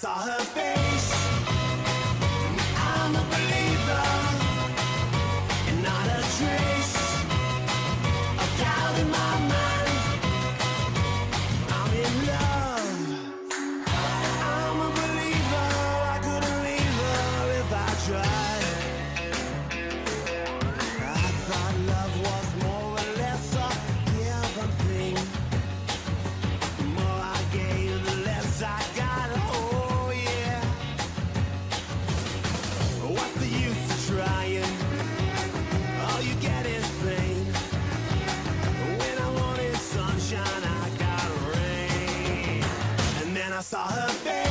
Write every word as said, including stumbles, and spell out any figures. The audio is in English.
saw her face. I'm a believer, and not a trace of doubt in my mind. I'm in love. I'm a believer. I couldn't leave her if I tried. I thought love was more or less a given thing. The more I gave, the less I got. Oh yeah. What's the use of trying? All you get is pain. When I wanted sunshine, I got rain. And then I saw her face.